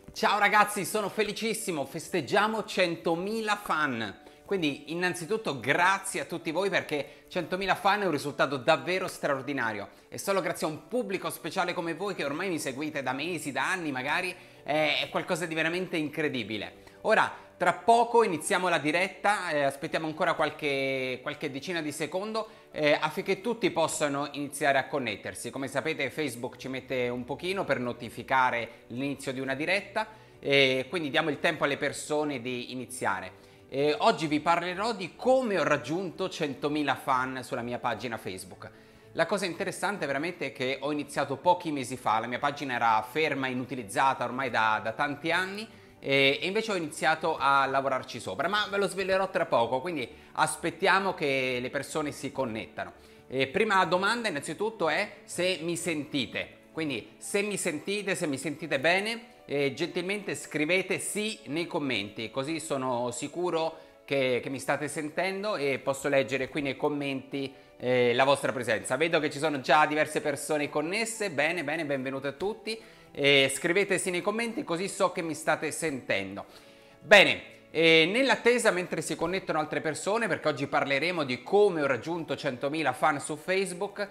Ciao ragazzi, sono felicissimo, festeggiamo 100.000 fan. Quindi innanzitutto grazie a tutti voi perché 100.000 fan è un risultato davvero straordinario e solo grazie a un pubblico speciale come voi che ormai mi seguite da mesi, da anni magari, è qualcosa di veramente incredibile. Ora, tra poco iniziamo la diretta, aspettiamo ancora qualche decina di secondo affinché tutti possano iniziare a connettersi. Come sapete Facebook ci mette un pochino per notificare l'inizio di una diretta e quindi diamo il tempo alle persone di iniziare. Oggi vi parlerò di come ho raggiunto 100.000 fan sulla mia pagina Facebook. La cosa interessante veramente è che ho iniziato pochi mesi fa, la mia pagina era ferma, inutilizzata ormai da tanti anni e invece ho iniziato a lavorarci sopra, ma ve lo svelerò tra poco, quindi aspettiamo che le persone si connettano. Prima domanda innanzitutto è se mi sentite, quindi se mi sentite bene, gentilmente scrivete sì nei commenti, così sono sicuro che mi state sentendo e posso leggere qui nei commenti la vostra presenza. Vedo che ci sono già diverse persone connesse, bene, benvenute a tutti. Scrivete sì nei commenti così so che mi state sentendo. Bene, nell'attesa mentre si connettono altre persone, perché oggi parleremo di come ho raggiunto 100.000 fan su Facebook,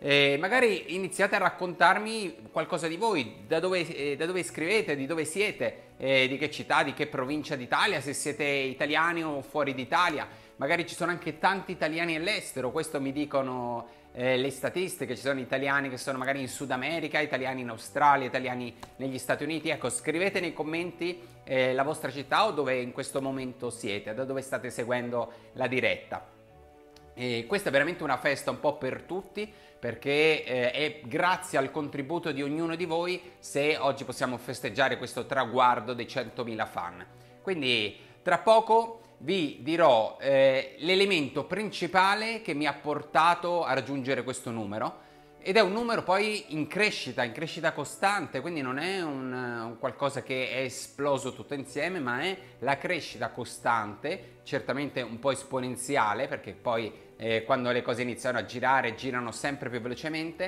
magari iniziate a raccontarmi qualcosa di voi, da dove scrivete, di dove siete, di che città, di che provincia d'Italia, se siete italiani o fuori d'Italia. Magari ci sono anche tanti italiani all'estero, questo mi dicono le statistiche, ci sono italiani che sono magari in Sud America, italiani in Australia, italiani negli Stati Uniti. Ecco, scrivete nei commenti la vostra città o dove in questo momento siete, da dove state seguendo la diretta. Questa è veramente una festa un po' per tutti perché è grazie al contributo di ognuno di voi se oggi possiamo festeggiare questo traguardo dei 100.000 fan. Quindi tra poco vi dirò l'elemento principale che mi ha portato a raggiungere questo numero ed è un numero poi in crescita costante, quindi non è un qualcosa che è esploso tutto insieme, ma è la crescita costante, certamente un po' esponenziale perché poi quando le cose iniziano a girare girano sempre più velocemente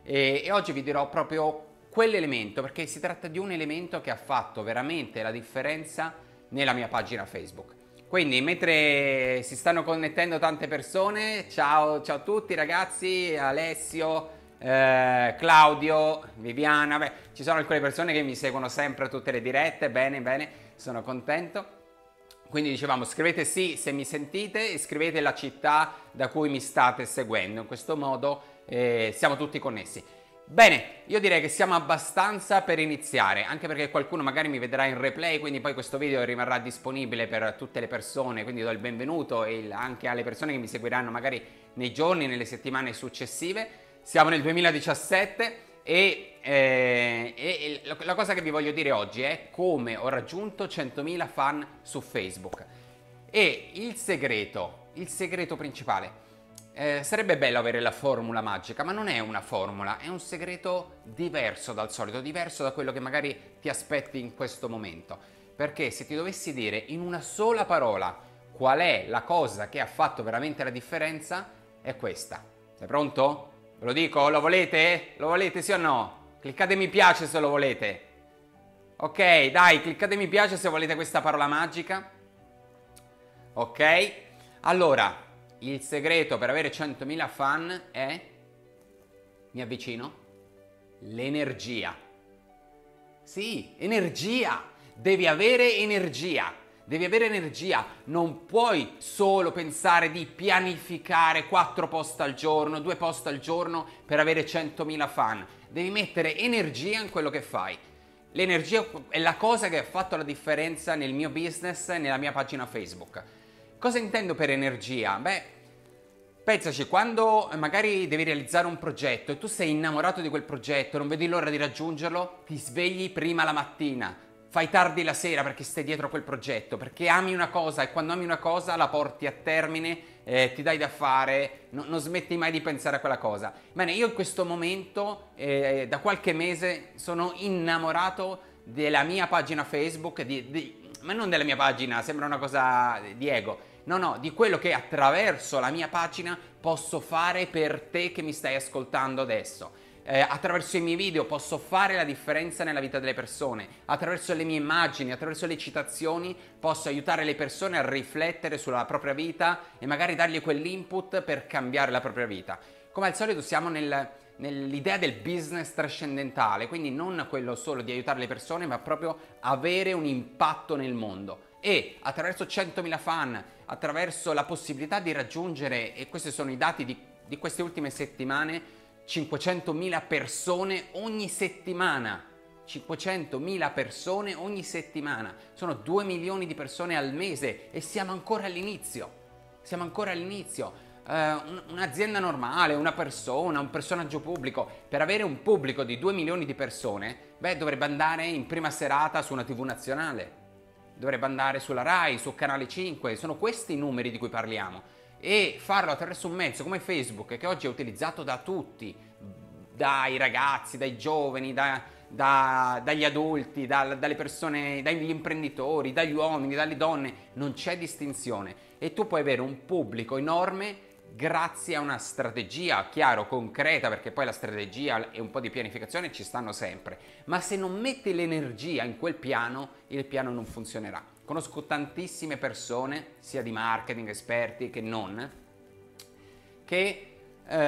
e oggi vi dirò proprio quell'elemento perché si tratta di un elemento che ha fatto veramente la differenza nella mia pagina Facebook. Quindi mentre si stanno connettendo tante persone, ciao a tutti ragazzi, Alessio, Claudio, Viviana, beh, ci sono alcune persone che mi seguono sempre a tutte le dirette, bene, sono contento. Quindi dicevamo scrivete sì se mi sentite e scrivete la città da cui mi state seguendo, in questo modo siamo tutti connessi. Bene, io direi che siamo abbastanza per iniziare, anche perché qualcuno magari mi vedrà in replay, quindi poi questo video rimarrà disponibile per tutte le persone, quindi do il benvenuto anche alle persone che mi seguiranno magari nei giorni, nelle settimane successive. Siamo nel 2017 e la cosa che vi voglio dire oggi è come ho raggiunto 100.000 fan su Facebook. E il segreto principale. Sarebbe bello avere la formula magica, ma non è una formula, è un segreto diverso dal solito, diverso da quello che magari ti aspetti in questo momento. Perché se ti dovessi dire in una sola parola qual è la cosa che ha fatto veramente la differenza, è questa. Sei pronto? Ve lo dico? Lo volete? Lo volete sì o no? Cliccate mi piace se lo volete. Ok, dai, cliccate mi piace se volete questa parola magica. Ok? Allora, il segreto per avere 100.000 fan è, mi avvicino, l'energia. Sì, energia. Devi avere energia. Devi avere energia. Non puoi solo pensare di pianificare 4 post al giorno, 2 post al giorno per avere 100.000 fan. Devi mettere energia in quello che fai. L'energia è la cosa che ha fatto la differenza nel mio business e nella mia pagina Facebook. Cosa intendo per energia? Beh, pensaci, quando magari devi realizzare un progetto e tu sei innamorato di quel progetto, non vedi l'ora di raggiungerlo, ti svegli prima la mattina, fai tardi la sera perché stai dietro a quel progetto, perché ami una cosa e quando ami una cosa la porti a termine, ti dai da fare, non smetti mai di pensare a quella cosa. Bene, io in questo momento, da qualche mese, sono innamorato della mia pagina Facebook, ma non della mia pagina, sembra una cosa di ego. No, di quello che attraverso la mia pagina posso fare per te che mi stai ascoltando adesso. attraverso i miei video posso fare la differenza nella vita delle persone, attraverso le mie immagini, attraverso le citazioni posso aiutare le persone a riflettere sulla propria vita e magari dargli quell'input per cambiare la propria vita. Come al solito siamo nell'idea del business trascendentale, quindi non quello solo di aiutare le persone, ma proprio avere un impatto nel mondo. E attraverso 100.000 fan, attraverso la possibilità di raggiungere, e questi sono i dati di queste ultime settimane, 500.000 persone ogni settimana. 500.000 persone ogni settimana. Sono 2 milioni di persone al mese e siamo ancora all'inizio. Siamo ancora all'inizio. Un'azienda normale, una persona, un personaggio pubblico, per avere un pubblico di 2 milioni di persone, dovrebbe andare in prima serata su una TV nazionale, dovrebbe andare sulla Rai, su Canale 5, sono questi i numeri di cui parliamo. E farlo attraverso un mezzo come Facebook, che oggi è utilizzato da tutti, dai ragazzi, dai giovani, dagli adulti, dalle persone, dagli imprenditori, dagli uomini, dalle donne, non c'è distinzione. E tu puoi avere un pubblico enorme grazie a una strategia, chiaro, concreta, perché poi la strategia e un po' di pianificazione ci stanno sempre, ma se non metti l'energia in quel piano, il piano non funzionerà. Conosco tantissime persone, sia di marketing, esperti che non, che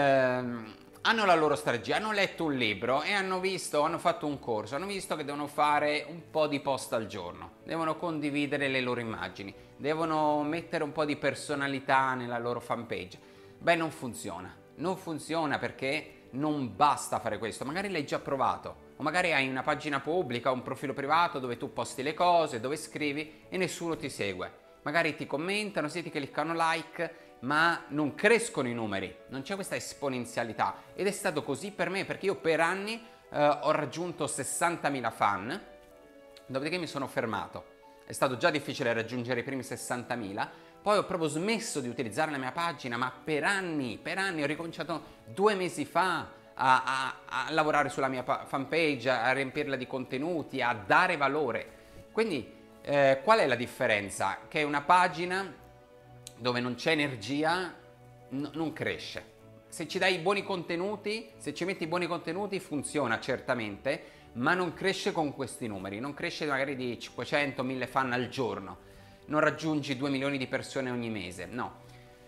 hanno la loro strategia, hanno letto un libro e hanno fatto un corso, hanno visto che devono fare un po' di post al giorno, devono condividere le loro immagini, devono mettere un po' di personalità nella loro fanpage. Non funziona perché non basta fare questo, magari l'hai già provato, o magari hai una pagina pubblica, un profilo privato dove tu posti le cose, dove scrivi e nessuno ti segue. Magari ti commentano, sì, ti cliccano like, ma non crescono i numeri, non c'è questa esponenzialità. Ed è stato così per me, perché io per anni ho raggiunto 60.000 fan, dopodiché mi sono fermato. È stato già difficile raggiungere i primi 60.000, poi ho proprio smesso di utilizzare la mia pagina, ma per anni, ho ricominciato 2 mesi fa a lavorare sulla mia fanpage, a riempirla di contenuti, a dare valore. Quindi qual è la differenza? Che una pagina dove non c'è energia non cresce. Se ci dai i buoni contenuti, se ci metti i buoni contenuti funziona certamente, ma non cresce con questi numeri, non cresce magari di 500-1000 fan al giorno, non raggiungi 2 milioni di persone ogni mese, no.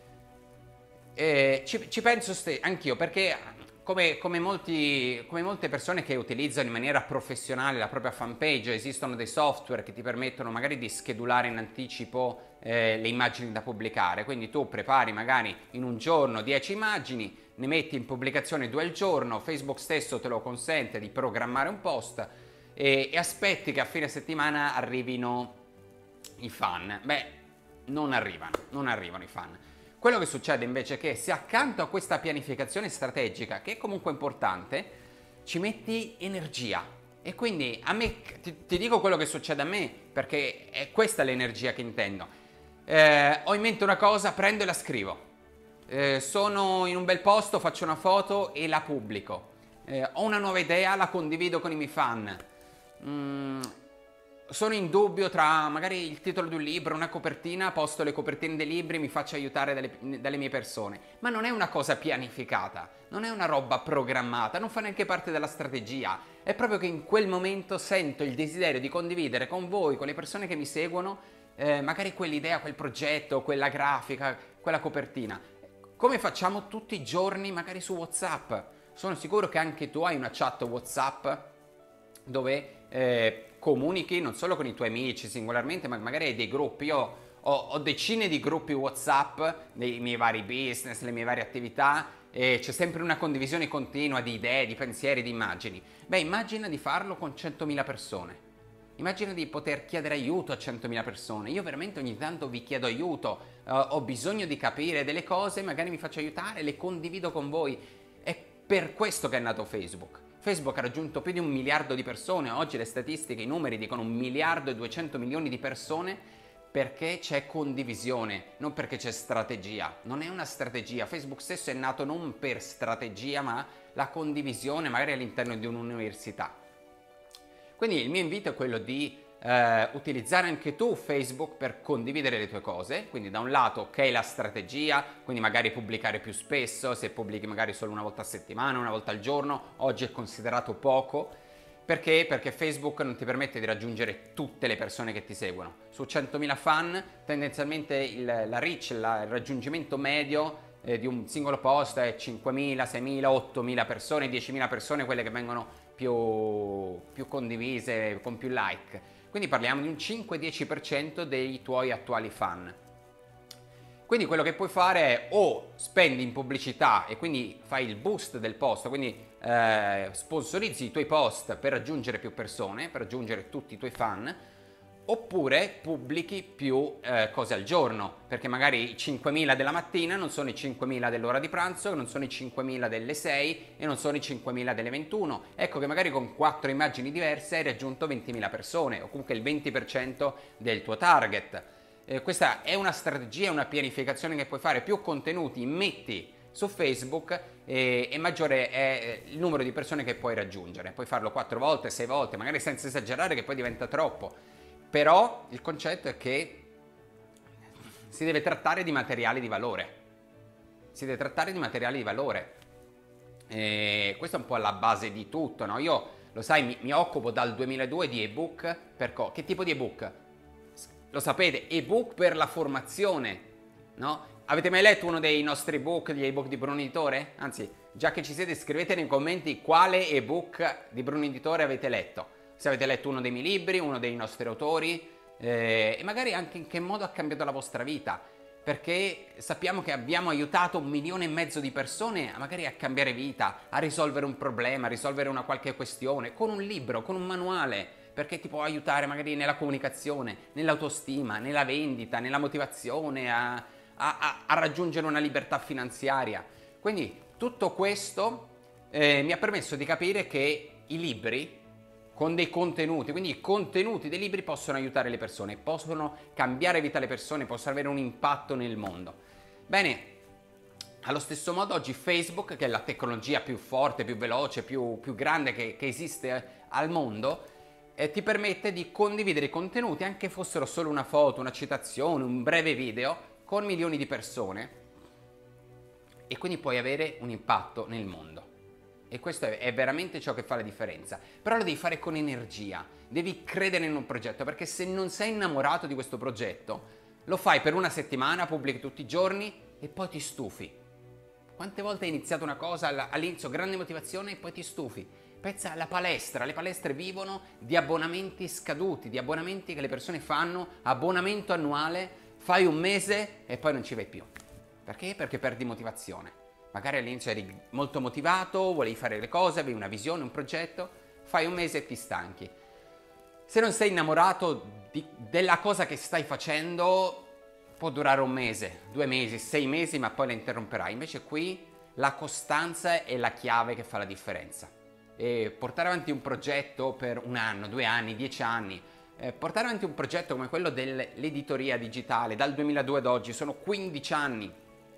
Ci penso anch'io, perché come molte persone che utilizzano in maniera professionale la propria fanpage, esistono dei software che ti permettono magari di schedulare in anticipo le immagini da pubblicare. Quindi tu prepari magari in un giorno 10 immagini, ne metti in pubblicazione 2 al giorno, Facebook stesso te lo consente di programmare un post e aspetti che a fine settimana arrivino i fan. Non arrivano i fan. Quello che succede invece è che se accanto a questa pianificazione strategica, che è comunque importante, ci metti energia. E quindi a me, ti dico quello che succede a me, perché è questa l'energia che intendo. Ho in mente una cosa, prendo e la scrivo. Sono in un bel posto, faccio una foto e la pubblico. Ho una nuova idea, la condivido con i miei fan. Sono in dubbio tra magari il titolo di un libro, una copertina, posto le copertine dei libri, mi faccio aiutare dalle mie persone. Ma non è una cosa pianificata, non è una roba programmata, non fa neanche parte della strategia. È proprio che in quel momento sento il desiderio di condividere con voi, con le persone che mi seguono, magari quell'idea, quel progetto, quella grafica, quella copertina. Come facciamo tutti i giorni magari su WhatsApp. Sono sicuro che anche tu hai una chat WhatsApp dove comunichi non solo con i tuoi amici singolarmente, ma magari hai dei gruppi. Io ho decine di gruppi WhatsApp dei miei vari business, le mie varie attività, e c'è sempre una condivisione continua di idee, di pensieri, di immagini. Immagina di farlo con 100.000 persone. Immagina di poter chiedere aiuto a 100.000 persone. Io veramente ogni tanto vi chiedo aiuto, ho bisogno di capire delle cose, magari mi faccio aiutare, le condivido con voi. È per questo che è nato Facebook. Facebook ha raggiunto più di 1 miliardo di persone, oggi le statistiche, i numeri dicono 1 miliardo e 200 milioni di persone, perché c'è condivisione, non perché c'è strategia. Non è una strategia, Facebook stesso è nato non per strategia, ma la condivisione magari all'interno di un'università. Quindi il mio invito è quello di utilizzare anche tu Facebook per condividere le tue cose, quindi da un lato ok la strategia, quindi magari pubblicare più spesso, se pubblichi magari solo una volta a settimana, una volta al giorno, oggi è considerato poco. Perché? Perché Facebook non ti permette di raggiungere tutte le persone che ti seguono. Su 100.000 fan tendenzialmente la reach, il raggiungimento medio di un singolo post è 5.000, 6.000, 8.000 persone, 10.000 persone, quelle che vengono più condivise, con più like. Quindi parliamo di un 5-10% dei tuoi attuali fan. Quindi quello che puoi fare è o spendi in pubblicità e quindi fai il boost del post, quindi sponsorizzi i tuoi post per raggiungere più persone, per raggiungere tutti i tuoi fan, oppure pubblichi più cose al giorno, perché magari i 5.000 della mattina non sono i 5.000 dell'ora di pranzo, non sono i 5.000 delle 6 e non sono i 5.000 delle 21. Ecco che magari con 4 immagini diverse hai raggiunto 20.000 persone, o comunque il 20% del tuo target. Questa è una strategia, una pianificazione che puoi fare. Più contenuti metti su Facebook e maggiore è il numero di persone che puoi raggiungere. Puoi farlo 4 volte, 6 volte, magari senza esagerare che poi diventa troppo. Però il concetto è che si deve trattare di materiali di valore. Si deve trattare di materiali di valore. E questo è un po' la base di tutto, no? Io, lo sai, mi occupo dal 2002 di ebook. Che tipo di ebook? Lo sapete, ebook per la formazione, no? Avete mai letto uno dei nostri ebook, gli ebook di Bruno Editore? Anzi, già che ci siete, scrivete nei commenti quale ebook di Bruno Editore avete letto. Se avete letto uno dei miei libri, uno dei nostri autori, e magari anche in che modo ha cambiato la vostra vita. Perché sappiamo che abbiamo aiutato 1,5 milioni di persone magari a cambiare vita, a risolvere un problema, a risolvere una qualche questione, con un libro, con un manuale. Perché ti può aiutare magari nella comunicazione, nell'autostima, nella vendita, nella motivazione, a raggiungere una libertà finanziaria. Quindi tutto questo mi ha permesso di capire che i libri con dei contenuti, quindi i contenuti dei libri possono aiutare le persone, possono cambiare vita alle persone, possono avere un impatto nel mondo. Bene, allo stesso modo oggi Facebook, che è la tecnologia più forte, più veloce, più grande che esiste al mondo, ti permette di condividere i contenuti, anche fossero solo una foto, una citazione, un breve video, con milioni di persone, e quindi puoi avere un impatto nel mondo. E questo è veramente ciò che fa la differenza. Però lo devi fare con energia, devi credere in un progetto, perché se non sei innamorato di questo progetto, lo fai per una settimana, pubblichi tutti i giorni e poi ti stufi. Quante volte hai iniziato una cosa, all'inizio grande motivazione e poi ti stufi? Pensa alla palestra, le palestre vivono di abbonamenti scaduti, di abbonamenti che le persone fanno, abbonamento annuale, fai un mese e poi non ci vai più. Perché? Perché perdi motivazione. Magari all'inizio eri molto motivato, volevi fare le cose, avevi una visione, un progetto, fai un mese e ti stanchi. Se non sei innamorato della cosa che stai facendo, può durare 1 mese, 2 mesi, 6 mesi, ma poi la interromperai. Invece qui la costanza è la chiave che fa la differenza. E portare avanti un progetto per 1 anno, 2 anni, 10 anni, portare avanti un progetto come quello dell'editoria digitale dal 2002 ad oggi, sono 15 anni.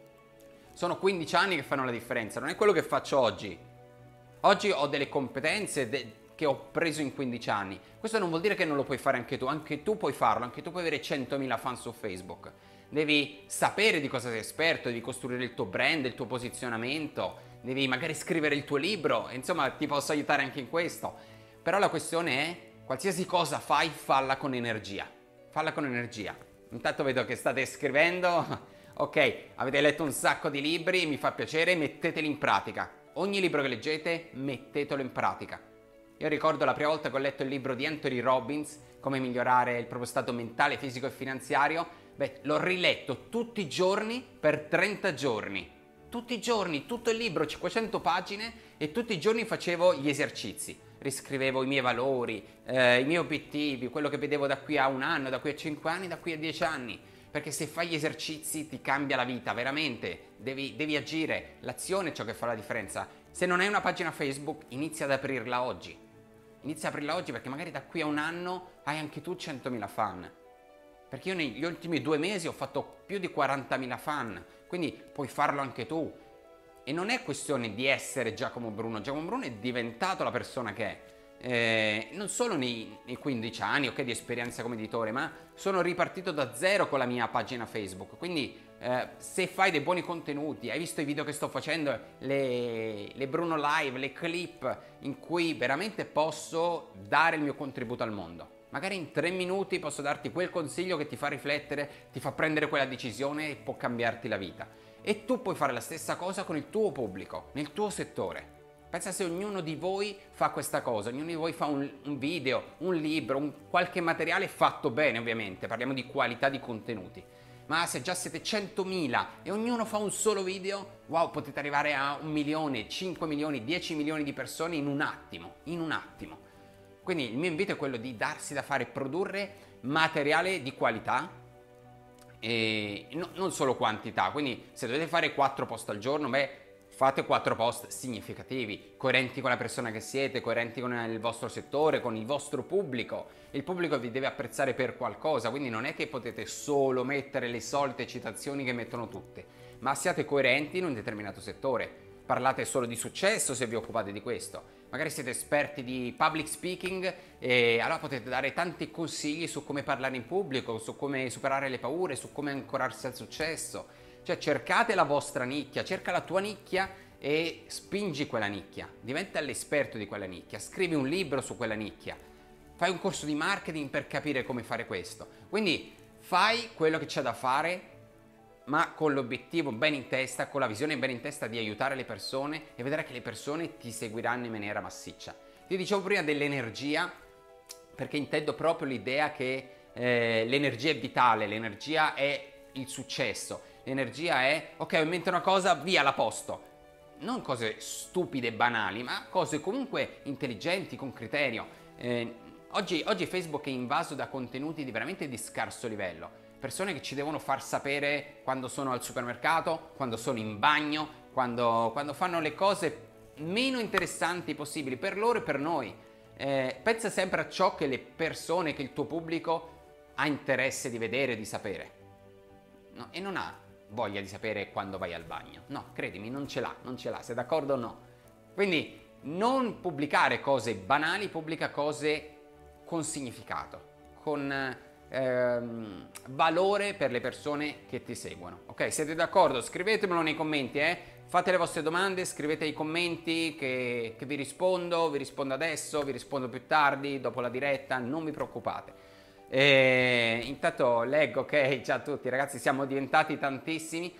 Sono 15 anni che fanno la differenza, non è quello che faccio oggi. Oggi ho delle competenze che ho preso in 15 anni. Questo non vuol dire che non lo puoi fare anche tu puoi farlo, anche tu puoi avere 100.000 fan su Facebook. Devi sapere di cosa sei esperto, devi costruire il tuo brand, il tuo posizionamento, devi magari scrivere il tuo libro, insomma ti posso aiutare anche in questo. Però la questione è, qualsiasi cosa fai, falla con energia. Falla con energia. Intanto vedo che state scrivendo. Ok, avete letto un sacco di libri, mi fa piacere, metteteli in pratica. Ogni libro che leggete, mettetelo in pratica. Io ricordo la prima volta che ho letto il libro di Anthony Robbins, Come migliorare il proprio stato mentale, fisico e finanziario, l'ho riletto tutti i giorni per 30 giorni. Tutti i giorni, tutto il libro, 500 pagine, e tutti i giorni facevo gli esercizi. Riscrivevo i miei valori, i miei obiettivi, quello che vedevo da qui a 1 anno, da qui a 5 anni, da qui a 10 anni. Perché se fai gli esercizi ti cambia la vita, veramente. Devi agire, l'azione è ciò che fa la differenza. Se non hai una pagina Facebook, inizia ad aprirla oggi. Inizia ad aprirla oggi, perché magari da qui a 1 anno hai anche tu 100.000 fan. Perché io negli ultimi 2 mesi ho fatto più di 40.000 fan, quindi puoi farlo anche tu. E non è questione di essere Giacomo Bruno è diventato la persona che è. non solo nei 15 anni, ok, di esperienza come editore, ma sono ripartito da zero con la mia pagina Facebook. Quindi se fai dei buoni contenuti, hai visto i video che sto facendo, le Bruno Live, le clip in cui veramente posso dare il mio contributo al mondo. Magari in 3 minuti posso darti quel consiglio che ti fa riflettere, ti fa prendere quella decisione e può cambiarti la vita. E tu puoi fare la stessa cosa con il tuo pubblico, nel tuo settore. Pensa se ognuno di voi fa questa cosa, ognuno di voi fa un video, un libro, qualche materiale fatto bene ovviamente, parliamo di qualità di contenuti. Ma se già siete 100.000 e ognuno fa un solo video, wow, potete arrivare a 1 milione, 5 milioni, 10 milioni di persone in un attimo, Quindi il mio invito è quello di darsi da fare, produrre materiale di qualità e non solo quantità. Quindi se dovete fare 4 post al giorno, fate 4 post significativi, coerenti con la persona che siete, coerenti con il vostro settore, con il vostro pubblico. Il pubblico vi deve apprezzare per qualcosa, quindi non è che potete solo mettere le solite citazioni che mettono tutte, ma siate coerenti in un determinato settore. Parlate solo di successo se vi occupate di questo. Magari siete esperti di public speaking e allora potete dare tanti consigli su come parlare in pubblico, su come superare le paure, su come ancorarsi al successo. Cioè cercate la vostra nicchia, cerca la tua nicchia e spingi quella nicchia, diventa l'esperto di quella nicchia, scrivi un libro su quella nicchia, fai un corso di marketing per capire come fare questo. Quindi fai quello che c'è da fare, ma con l'obiettivo ben in testa, con la visione ben in testa di aiutare le persone e vedrai che le persone ti seguiranno in maniera massiccia. Ti dicevo prima dell'energia, perché intendo proprio l'idea che l'energia è vitale, l'energia è il successo. L'energia è, ok, ho in mente una cosa, via, la posto. Non cose stupide e banali, ma cose comunque intelligenti, con criterio. Oggi Facebook è invaso da contenuti veramente di scarso livello. Persone che ci devono far sapere quando sono al supermercato, quando sono in bagno, quando fanno le cose meno interessanti possibili per loro e per noi. Pensa sempre a ciò che le persone, che il tuo pubblico ha interesse di vedere e di sapere. No, e non ha voglia di sapere quando vai al bagno. No, credimi, non ce l'ha, sei d'accordo o no? Quindi non pubblicare cose banali, pubblica cose con significato, con valore per le persone che ti seguono. Ok, siete d'accordo? Scrivetemelo nei commenti, fate le vostre domande, scrivete ai commenti che vi rispondo adesso, vi rispondo più tardi, dopo la diretta, non vi preoccupate. Intanto leggo, ok, ciao a tutti ragazzi, siamo diventati tantissimi,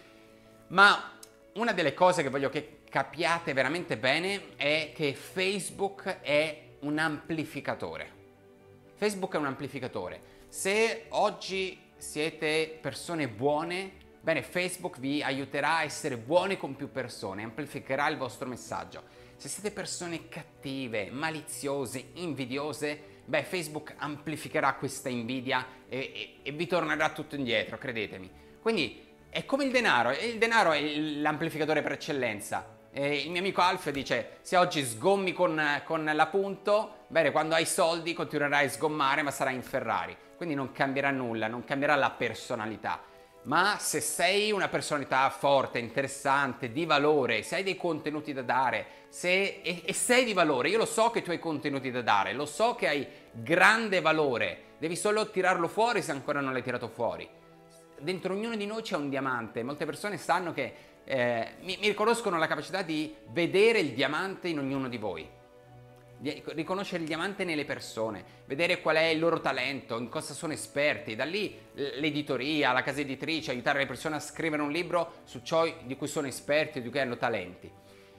ma una delle cose che voglio che capiate veramente bene è che Facebook è un amplificatore. Facebook è un amplificatore. Se oggi siete persone buone, bene, Facebook vi aiuterà a essere buoni con più persone, amplificherà il vostro messaggio. Se siete persone cattive, maliziose, invidiose, Facebook amplificherà questa invidia e vi tornerà tutto indietro, credetemi. Quindi è come il denaro è l'amplificatore per eccellenza. Il mio amico Alf dice: se oggi sgommi con la punto, bene, quando hai soldi continuerai a sgommare ma sarai in Ferrari. Quindi non cambierà nulla, non cambierà la personalità. Ma se sei una personalità forte, interessante, di valore, se hai dei contenuti da dare, e sei di valore, io lo so che tu hai contenuti da dare, lo so che hai grande valore, devi solo tirarlo fuori se ancora non l'hai tirato fuori. Dentro ognuno di noi c'è un diamante, molte persone sanno che mi riconoscono la capacità di vedere il diamante in ognuno di voi, di riconoscere il diamante nelle persone, vedere qual è il loro talento, in cosa sono esperti, da lì l'editoria, la casa editrice, aiutare le persone a scrivere un libro su ciò di cui sono esperti, di cui hanno talenti.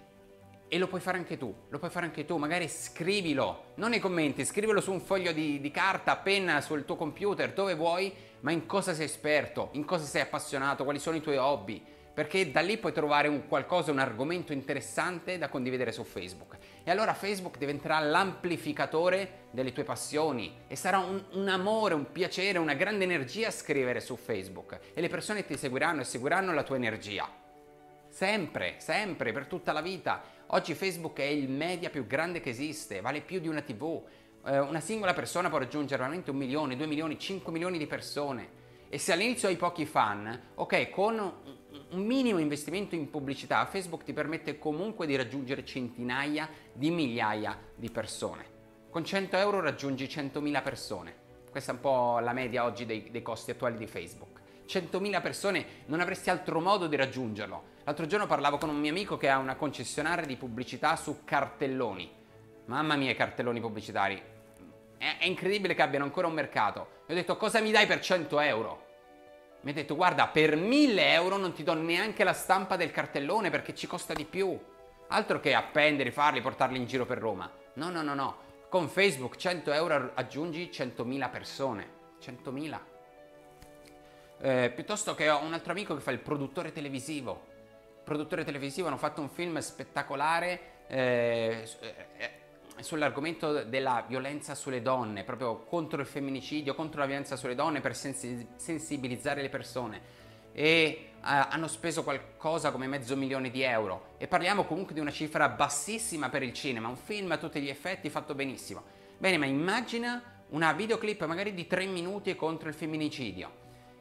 E lo puoi fare anche tu, magari scrivilo, non nei commenti, scrivilo su un foglio di carta, penna, sul tuo computer, dove vuoi, ma in cosa sei esperto, in cosa sei appassionato, quali sono i tuoi hobby, perché da lì puoi trovare un argomento interessante da condividere su Facebook. E allora Facebook diventerà l'amplificatore delle tue passioni e sarà un amore, un piacere, una grande energia scrivere su Facebook e le persone ti seguiranno e seguiranno la tua energia. Sempre, sempre, per tutta la vita. Oggi Facebook è il media più grande che esiste, vale più di una TV. Una singola persona può raggiungere veramente 1 milione, 2 milioni, 5 milioni di persone. E se all'inizio hai pochi fan, ok, con un minimo investimento in pubblicità, Facebook ti permette comunque di raggiungere centinaia di migliaia di persone. Con 100 euro raggiungi 100.000 persone. Questa è un po' la media oggi dei costi attuali di Facebook. 100.000 persone, non avresti altro modo di raggiungerlo. L'altro giorno parlavo con un mio amico che ha una concessionaria di pubblicità su cartelloni. Mamma mia, i cartelloni pubblicitari. È incredibile che abbiano ancora un mercato. Gli ho detto, cosa mi dai per 100 euro? Mi ha detto, guarda, per 1.000 euro non ti do neanche la stampa del cartellone perché ci costa di più. Altro che appendere, farli, portarli in giro per Roma. No, no, no, no. Con Facebook 100 euro aggiungi 100.000 persone. 100.000. Piuttosto che ho un altro amico che fa il produttore televisivo. Il produttore televisivo, hanno fatto un film spettacolare sull'argomento della violenza sulle donne, proprio contro il femminicidio, contro la violenza sulle donne, per sensibilizzare le persone. E hanno speso qualcosa come €500.000 e parliamo comunque di una cifra bassissima per il cinema, un film a tutti gli effetti fatto benissimo. Bene, ma immagina una videoclip magari di 3 minuti contro il femminicidio,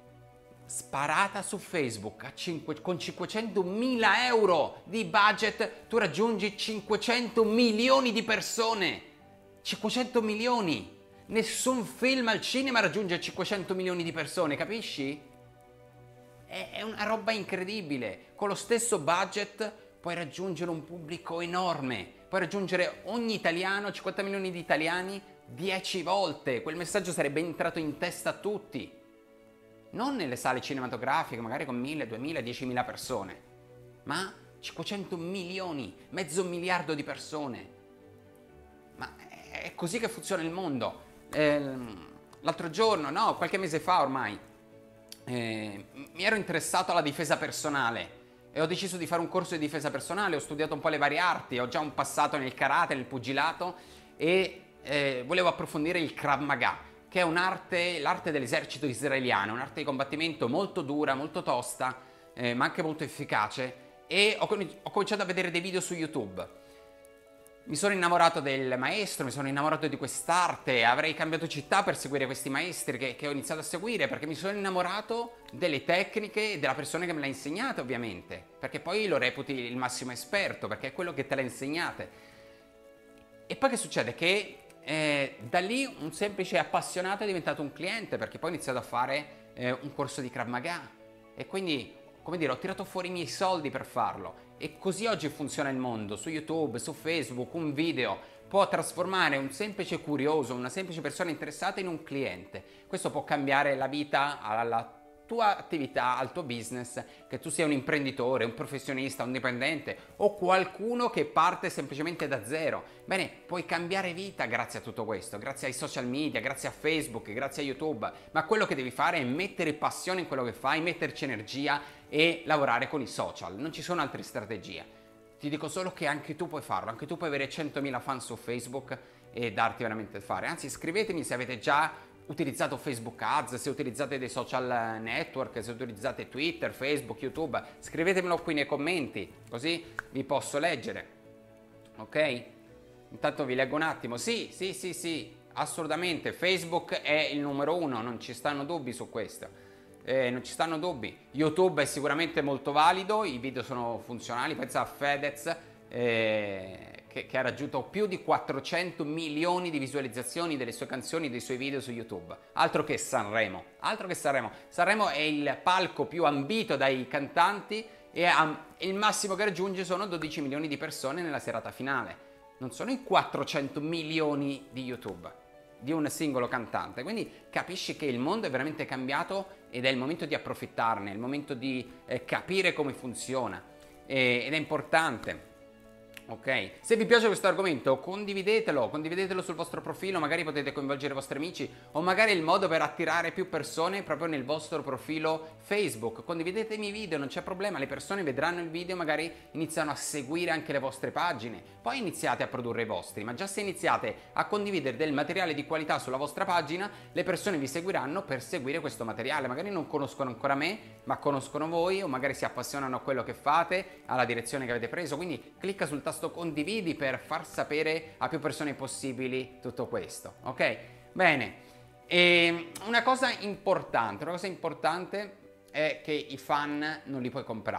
sparata su Facebook con 500.000 euro di budget, tu raggiungi 500 milioni di persone. 500 milioni! Nessun film al cinema raggiunge 500 milioni di persone, capisci? È una roba incredibile. Con lo stesso budget puoi raggiungere un pubblico enorme. Puoi raggiungere ogni italiano, 50 milioni di italiani, 10 volte. Quel messaggio sarebbe entrato in testa a tutti. Non nelle sale cinematografiche, magari con 1.000, 2.000, 10.000 persone, ma 500 milioni, mezzo miliardo di persone. Ma è così che funziona il mondo. L'altro giorno, no, qualche mese fa ormai, mi ero interessato alla difesa personale e ho deciso di fare un corso di difesa personale. Ho studiato un po' le varie arti, ho già un passato nel karate, nel pugilato e volevo approfondire il Krav Maga, che è l'arte dell'esercito israeliano, un'arte di combattimento molto dura, molto tosta, ma anche molto efficace. E ho cominciato a vedere dei video su YouTube. Mi sono innamorato del maestro, mi sono innamorato di quest'arte, avrei cambiato città per seguire questi maestri che ho iniziato a seguire, perché mi sono innamorato delle tecniche e della persona che me l'ha insegnata, ovviamente, perché poi lo reputi il massimo esperto, perché è quello che te l'ha insegnata. E poi che succede? Che da lì un semplice appassionato è diventato un cliente, perché poi ho iniziato a fare un corso di Krav Maga e quindi, come dire, ho tirato fuori i miei soldi per farlo. E così oggi funziona il mondo. Su YouTube, su Facebook, un video può trasformare un semplice curioso, una semplice persona interessata in un cliente. Questo può cambiare la vita alla tua attività, al tuo business, che tu sia un imprenditore, un professionista, un dipendente o qualcuno che parte semplicemente da zero. Bene, puoi cambiare vita grazie a tutto questo, grazie ai social media, grazie a Facebook, grazie a YouTube, ma quello che devi fare è mettere passione in quello che fai, metterci energia e lavorare con i social. Non ci sono altre strategie. Ti dico solo che anche tu puoi farlo, anche tu puoi avere 100.000 fan su Facebook e darti veramente da fare. Anzi, scrivetemi se avete già utilizzato Facebook Ads, se utilizzate dei social network, se utilizzate Twitter, Facebook, YouTube, scrivetemelo qui nei commenti, così vi posso leggere. Ok? Intanto vi leggo un attimo. Sì, assolutamente. Facebook è il numero 1, non ci stanno dubbi su questo. Non ci stanno dubbi. YouTube è sicuramente molto valido, i video sono funzionali. Pensa a Fedez che ha raggiunto più di 400 milioni di visualizzazioni delle sue canzoni, dei suoi video su YouTube. Altro che Sanremo. Sanremo è il palco più ambito dai cantanti e il massimo che raggiunge sono 12 milioni di persone nella serata finale. Non sono i 400 milioni di YouTube, di un singolo cantante. Quindi capisci che il mondo è veramente cambiato ed è il momento di approfittarne, è il momento di capire come funziona ed è importante. Ok, se vi piace questo argomento condividetelo sul vostro profilo, magari potete coinvolgere i vostri amici o magari è il modo per attirare più persone proprio nel vostro profilo Facebook. Condividete i miei video, non c'è problema, le persone vedranno il video, magari iniziano a seguire anche le vostre pagine, poi iniziate a produrre i vostri, ma già se iniziate a condividere del materiale di qualità sulla vostra pagina, le persone vi seguiranno per seguire questo materiale, magari non conoscono ancora me, ma conoscono voi o magari si appassionano a quello che fate, alla direzione che avete preso, quindi clicca sul tasto condividi per far sapere a più persone possibili tutto questo, ok? Bene, una cosa importante è che i fan non li puoi comprare.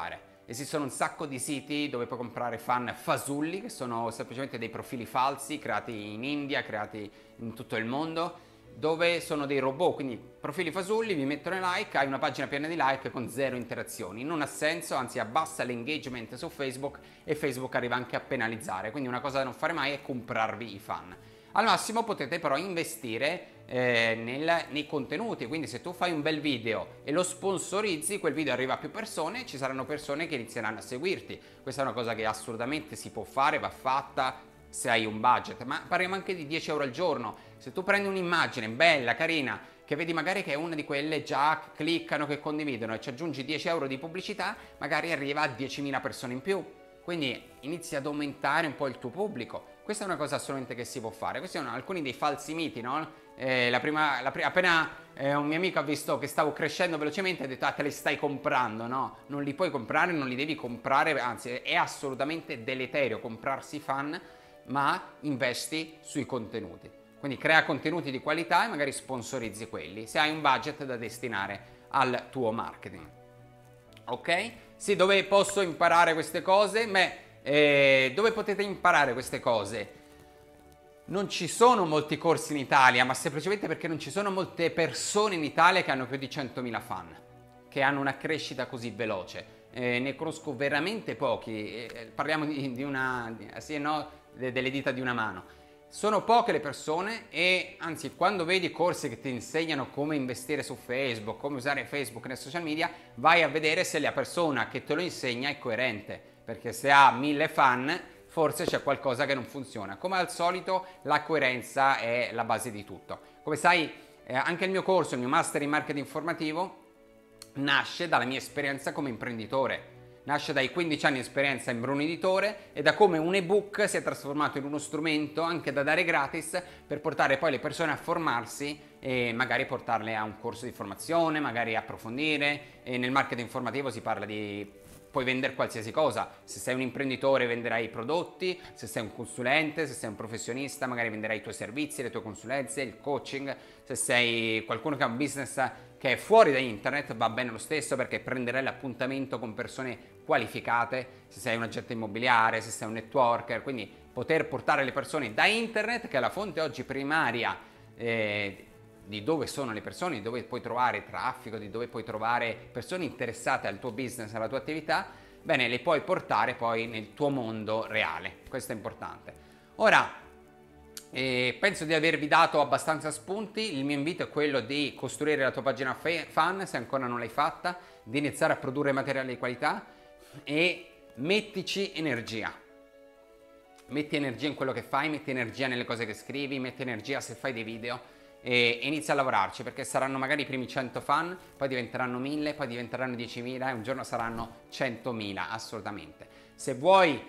Esistono un sacco di siti dove puoi comprare fan fasulli, che sono semplicemente dei profili falsi creati in India, creati in tutto il mondo, dove sono dei robot, quindi profili fasulli, vi mettono i like, hai una pagina piena di like con zero interazioni. Non ha senso, anzi abbassa l'engagement su Facebook e Facebook arriva anche a penalizzare, quindi una cosa da non fare mai è comprarvi i fan. Al massimo potete però investire nei contenuti, quindi se tu fai un bel video e lo sponsorizzi, quel video arriva a più persone, ci saranno persone che inizieranno a seguirti. Questa è una cosa che assolutamente si può fare, va fatta se hai un budget, ma parliamo anche di 10 euro al giorno. Se tu prendi un'immagine bella, carina, che vedi magari che è una di quelle già cliccano, che condividono, e ci aggiungi 10 euro di pubblicità, magari arriva a 10.000 persone in più. Quindi inizi ad aumentare un po' il tuo pubblico. Questa è una cosa assolutamente che si può fare. Questi sono alcuni dei falsi miti, no? Appena un mio amico ha visto che stavo crescendo velocemente, ha detto: ah, te li stai comprando. No, non li puoi comprare, non li devi comprare, anzi è assolutamente deleterio comprarsi fan, ma investi sui contenuti. Quindi crea contenuti di qualità e magari sponsorizzi quelli, se hai un budget da destinare al tuo marketing. Ok? Sì, dove posso imparare queste cose? Dove potete imparare queste cose? Non ci sono molti corsi in Italia, ma semplicemente perché non ci sono molte persone in Italia che hanno più di 100.000 fan, che hanno una crescita così veloce. Ne conosco veramente pochi, parliamo delle dita di una mano. Sono poche le persone e anzi, quando vedi corsi che ti insegnano come investire su Facebook, come usare Facebook nei social media, vai a vedere se la persona che te lo insegna è coerente, perché se ha 1000 fan forse c'è qualcosa che non funziona. Come al solito la coerenza è la base di tutto. Come sai, anche il mio corso, il mio master in marketing informativo, nasce dalla mia esperienza come imprenditore. Nasce dai 15 anni di esperienza in Bruno Editore e da come un ebook si è trasformato in uno strumento anche da dare gratis per portare poi le persone a formarsi e magari portarle a un corso di formazione, magari approfondire. E nel marketing informativo si parla di puoi vendere qualsiasi cosa. Se sei un imprenditore venderai i prodotti, se sei un consulente, se sei un professionista magari venderai i tuoi servizi, le tue consulenze, il coaching. Se sei qualcuno che ha un business che è fuori da internet va bene lo stesso, perché prenderai l'appuntamento con persone qualificate. Se sei un agente immobiliare, se sei un networker, quindi poter portare le persone da internet, che è la fonte oggi primaria di dove sono le persone, di dove puoi trovare traffico, di dove puoi trovare persone interessate al tuo business, alla tua attività, bene, le puoi portare poi nel tuo mondo reale. Questo è importante. Ora, penso di avervi dato abbastanza spunti. Il mio invito è quello di costruire la tua pagina fan, se ancora non l'hai fatta, di iniziare a produrre materiale di qualità e mettici energia. Metti energia in quello che fai, metti energia nelle cose che scrivi, metti energia se fai dei video e inizia a lavorarci, perché saranno magari i primi 100 fan, poi diventeranno 1000, poi diventeranno 10.000 e un giorno saranno 100.000, assolutamente. Se vuoi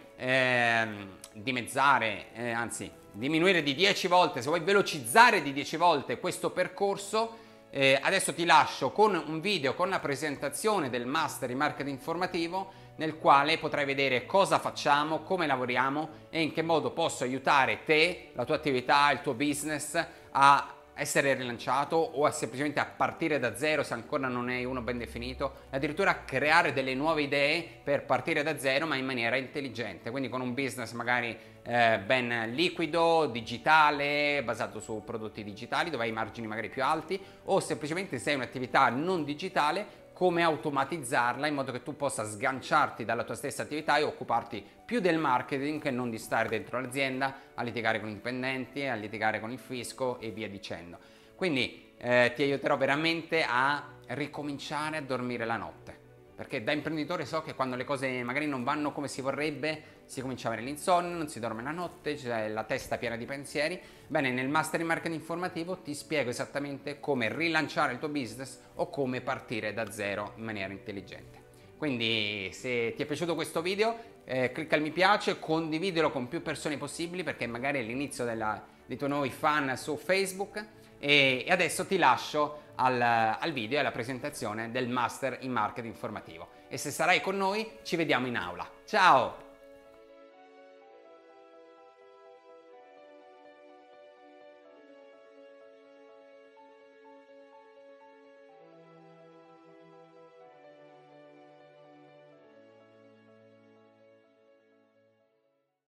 dimezzare, anzi diminuire di 10 volte, se vuoi velocizzare di 10 volte questo percorso, adesso ti lascio con un video con la presentazione del master in marketing informativo, nel quale potrai vedere cosa facciamo, come lavoriamo e in che modo posso aiutare te, la tua attività, il tuo business a essere rilanciato o a semplicemente a partire da zero se ancora non è uno ben definito, addirittura a creare delle nuove idee per partire da zero ma in maniera intelligente, quindi con un business magari ben liquido, digitale, basato su prodotti digitali dove hai margini magari più alti, o semplicemente se hai un'attività non digitale, come automatizzarla in modo che tu possa sganciarti dalla tua stessa attività e occuparti più del marketing che non di stare dentro l'azienda a litigare con i dipendenti, a litigare con il fisco e via dicendo. Quindi ti aiuterò veramente a ricominciare a dormire la notte, perché da imprenditore so che quando le cose magari non vanno come si vorrebbe si comincia a avere l'insonnia, non si dorme la notte, c'è la testa piena di pensieri. Bene, nel master in marketing informativo ti spiego esattamente come rilanciare il tuo business o come partire da zero in maniera intelligente. Quindi se ti è piaciuto questo video, clicca il mi piace, condividilo con più persone possibili, perché magari è l'inizio dei tuoi nuovi fan su Facebook. E adesso ti lascio al video e alla presentazione del master in marketing informativo. E se sarai con noi ci vediamo in aula. Ciao!